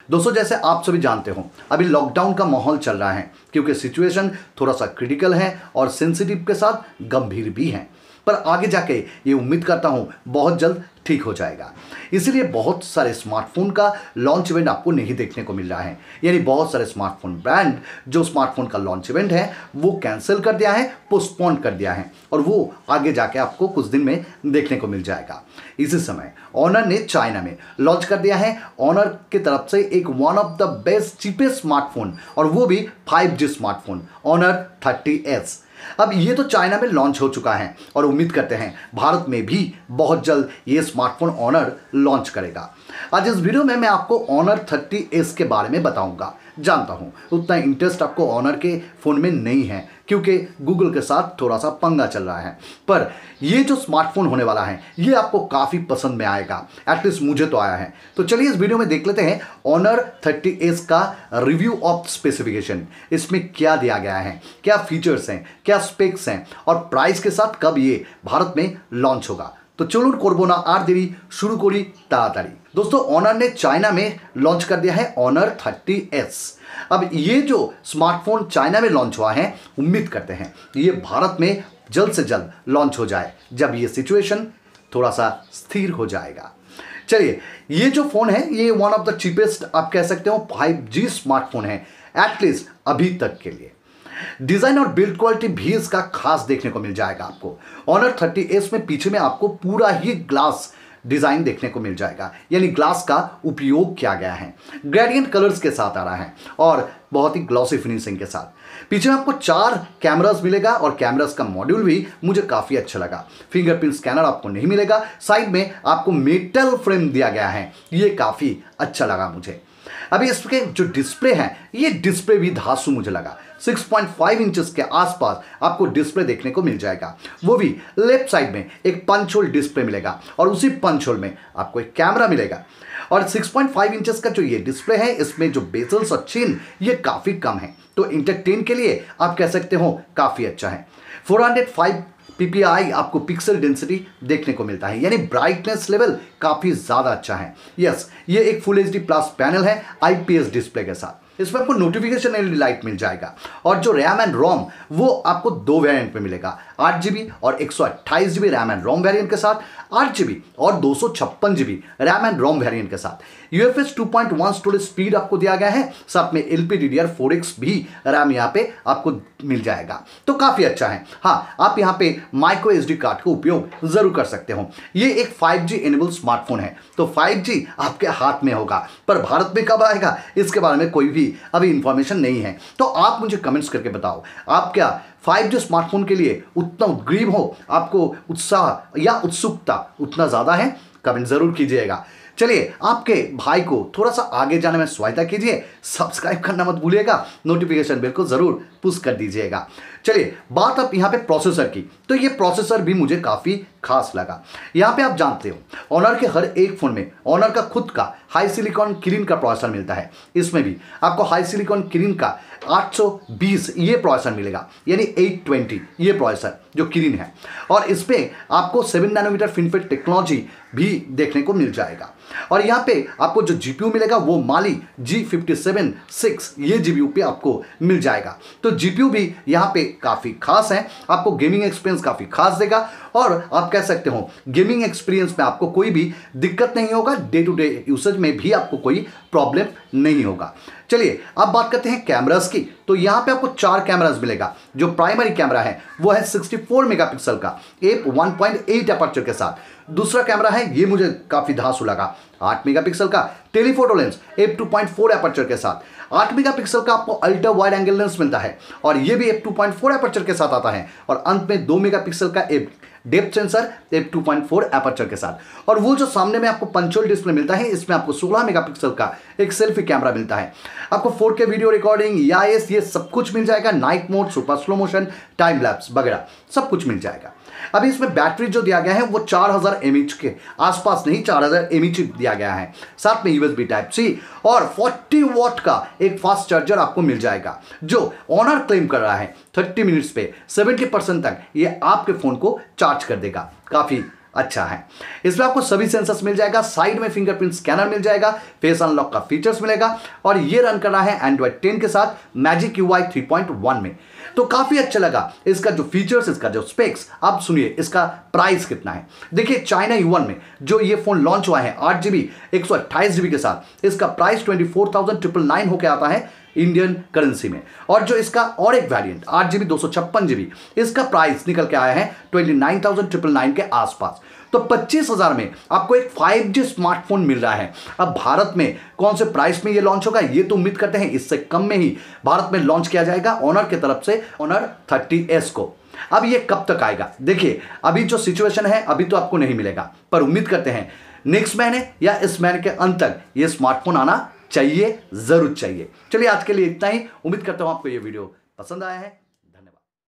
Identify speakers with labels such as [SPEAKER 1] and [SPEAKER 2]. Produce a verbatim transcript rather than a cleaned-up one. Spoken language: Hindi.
[SPEAKER 1] दोस्तों, जैसे आप सभी जानते हो अभी लॉकडाउन का माहौल चल रहा है क्योंकि सिचुएशन थोड़ा सा क्रिटिकल है और सेंसिटिव के साथ गंभीर भी है, पर आगे जाके ये उम्मीद करता हूँ बहुत जल्द ठीक हो जाएगा। इसीलिए बहुत सारे स्मार्टफोन का लॉन्च इवेंट आपको नहीं देखने को मिल रहा है, यानी बहुत सारे स्मार्टफोन ब्रांड जो स्मार्टफोन का लॉन्च इवेंट है वो कैंसिल कर दिया है, पोस्टपोन कर दिया है और वो आगे जाके आपको कुछ दिन में देखने को मिल जाएगा। इसी समय ऑनर ने चाइना में लॉन्च कर दिया है ऑनर की तरफ से एक one of the best cheapest smartphone, और वो भी five G smartphone Honor thirty S. अब ये तो चाइना में लॉन्च हो चुका है और उम्मीद करते हैं भारत में भी बहुत जल्द ये स्मार्टफोन ऑनर लॉन्च करेगा। आज इस वीडियो में मैं आपको ऑनर थर्टी एस के बारे में बताऊंगा। जानता हूं उतना इंटरेस्ट आपको ऑनर के फ़ोन में नहीं है क्योंकि गूगल के साथ थोड़ा सा पंगा चल रहा है, पर ये जो स्मार्टफोन होने वाला है ये आपको काफ़ी पसंद में आएगा, एटलीस्ट मुझे तो आया है। तो चलिए इस वीडियो में देख लेते हैं ऑनर थर्टी एस का रिव्यू ऑफ स्पेसिफिकेशन। इसमें क्या दिया गया है, क्या फीचर्स हैं, क्या स्पेक्स हैं और प्राइस के साथ कब ये भारत में लॉन्च होगा। तो चलो करबो ना आर देरी, शुरू करी ताड़ाताड़ी। दोस्तों, ऑनर ने चाइना में लॉन्च कर दिया है ऑनर थर्टी एस। अब ये जो स्मार्टफोन चाइना में लॉन्च हुआ है, उम्मीद करते हैं ये भारत में जल्द से जल्द लॉन्च हो जाए जब ये सिचुएशन थोड़ा सा स्थिर हो जाएगा। चलिए, ये जो फ़ोन है ये वन ऑफ द चीपेस्ट आप कह सकते हो फाइव जी स्मार्टफोन है, एटलीस्ट अभी तक के लिए। डिजाइन और बिल्ड क्वालिटी भी इसका खास देखने को मिल जाएगा आपको। ऑनर थर्टी एस में पीछे में आपको पूरा ही ग्लास डिजाइन देखने को मिल जाएगा, यानी ग्लास का उपयोग किया गया है। ग्रेडियंट कलर्स के साथ आ रहा है और बहुत ही ग्लॉसी फिनिशिंग के साथ। पीछे में आपको चार कैमरास मिलेगा और कैमरास का मॉड्यूल भी मुझे काफी अच्छा लगा। फिंगरप्रिंट स्कैनर आपको नहीं मिलेगा, साइड में आपको मेटल फ्रेम दिया गया है, ये काफी अच्छा लगा मुझे। अभी इसके जो डिस्प्ले है ये डिस्प्ले भी धांसू मुझे लगा। सिक्स पॉइंट फाइव इंचेस के आसपास आपको डिस्प्ले देखने को मिल जाएगा, वो भी लेफ्ट साइड में एक पंच होल डिस्प्ले मिलेगा और उसी पंच होल में आपको एक कैमरा मिलेगा। और सिक्स पॉइंट फाइव इंचेस का जो ये डिस्प्ले है इसमें जो बेजल्स और चिन ये काफ़ी कम है, तो इंटरटेन के लिए आप कह सकते हो काफ़ी अच्छा है। Four hundred five P P I आपको पिक्सल डेंसिटी देखने को मिलता है, यानी ब्राइटनेस लेवल काफ़ी ज़्यादा अच्छा है। यस, ये एक full H D plus panel है आई पी एस डिस्प्ले के साथ। इसमें आपको notification L E D light मिल जाएगा और जो रैम एंड रोम वो आपको दो वेरिएंट में मिलेगा, आठ जी बी और एक सौ अट्ठाईस G B RAM and ROM variant के साथ, आठ जी बी और दो सौ छप्पन G B RAM and ROM variant के साथ। U F S two point one storage speed आपको दिया गया है, साथ में L P D D R four X भी रैम यहाँ पे आपको मिल जाएगा, तो काफ़ी अच्छा है। हाँ, आप यहाँ पे माइक्रो एस डी कार्ड का उपयोग जरूर कर सकते हो। ये एक फाइव जी एनेबल स्मार्टफोन है, तो फाइव जी आपके हाथ में होगा, पर भारत में कब आएगा इसके बारे में कोई भी अभी इंफॉर्मेशन नहीं है। तो आप मुझे कमेंट्स करके बताओ, आप क्या फाइव जी स्मार्टफोन के लिए उतना उद्ग्रीव हो, आपको उत्साह या उत्सुकता उतना ज़्यादा है? कमेंट ज़रूर कीजिएगा। चलिए, आपके भाई को थोड़ा सा आगे जाने में सहायता कीजिए, सब्सक्राइब करना मत भूलिएगा, नोटिफिकेशन बिल को ज़रूर पुश कर दीजिएगा। चलिए, बात अब यहाँ पे प्रोसेसर की, तो ये प्रोसेसर भी मुझे काफ़ी खास लगा। यहाँ पे आप जानते हो ऑनर के हर एक फ़ोन में ऑनर का खुद का हाई सिलिकॉन किरिन का प्रोसेसर मिलता है। इसमें भी आपको हाई सिलिकॉन किरिन का आठ सौ बीस ये प्रोसेसर मिलेगा, यानी एट ट्वेंटी ये प्रोसेसर जो किरिन है, और इस पर आपको सेवन नैनोमीटर फिनफेट टेक्नोलॉजी भी देखने को मिल जाएगा। और यहाँ पे आपको जो जीपीयू मिलेगा वो Mali G fifty seven six ये जीपीयू पे आपको मिल जाएगा। तो जीपीयू भी यहाँ पे काफ़ी खास है, आपको गेमिंग एक्सपीरियंस काफ़ी खास देगा और आप कह सकते हो गेमिंग एक्सपीरियंस में आपको कोई भी दिक्कत नहीं होगा, डे टू डे यूसेज में भी आपको कोई प्रॉब्लम नहीं होगा। चलिए, अब बात करते हैं कैमरास की। तो यहाँ पे आपको चार कैमरास मिलेगा। जो प्राइमरी कैमरा है वो है सिक्सटी फोर मेगापिक्सल का F one point eight aperture के साथ। दूसरा कैमरा है, ये मुझे काफ़ी धांसू लगा, आठ मेगापिक्सल का telephoto lens F two point four aperture के साथ। आठ मेगापिक्सल का आपको अल्ट्रा वाइड एंगल लेंस मिलता है और ये भी F two point four aperture के साथ आता है। और अंत में दो मेगापिक्सल का F depth sensor F two point four aperture के साथ। और वो जो सामने में आपको पंचोल डिस्प्ले मिलता है, इसमें आपको सोलह मेगापिक्सल का एक सेल्फी कैमरा मिलता है। आपको four K video recording, E I S ये सब कुछ मिल जाएगा, night mode, super slow motion, time lapse वगैरह सब कुछ मिल जाएगा। अभी इसमें बैटरी जो दिया गया है वो चार हज़ार एम एच के आसपास नहीं, चार हज़ार एम एच दिया गया है। साथ में यूएसबी टाइप सी और चालीस वॉट का एक फास्ट चार्जर आपको मिल जाएगा, जो ऑनर क्लेम कर रहा है तीस मिनट्स पे सत्तर परसेंट तक ये आपके फ़ोन को चार्ज कर देगा। काफ़ी अच्छा है। इसमें आपको सभी सेंसर्स मिल जाएगा, साइड में फिंगरप्रिंट स्कैनर मिल जाएगा, फेस अनलॉक का फीचर्स मिलेगा और ये रन कर रहा है एंड्रॉइड टेन के साथ magic U I three point one में। तो काफी अच्छा लगा इसका जो फीचर्स, इसका जो स्पेक्स। आप सुनिए इसका प्राइस कितना है। देखिए चाइना युआन में जो ये फोन लॉन्च हुआ है आठ जीबी एक सौ अट्ठाईस जीबी के साथ, इसका price twenty four thousand triple nine होकर आता है इंडियन करेंसी में। और जो इसका और एक वेरिएंट आठ जीबी दो सौ छप्पन जीबी, इसका प्राइस निकल के आया है twenty nine thousand triple nine के आसपास। तो पच्चीस हजार में आपको एक फाइव जी स्मार्टफोन मिल रहा है। अब भारत में कौन से प्राइस में ये लॉन्च होगा, ये तो उम्मीद करते हैं इससे कम में ही भारत में लॉन्च किया जाएगा ऑनर की तरफ से, ऑनर थर्टी एस को। अब ये कब तक आएगा, देखिए अभी जो सिचुएशन है अभी तो आपको नहीं मिलेगा, पर उम्मीद करते हैं नेक्स्ट महीने या इस महीने के अंत तक ये स्मार्टफोन आना चाहिए, जरूर चाहिए। चलिए आज के लिए इतना ही। उम्मीद करता हूं आपको ये वीडियो पसंद आया है।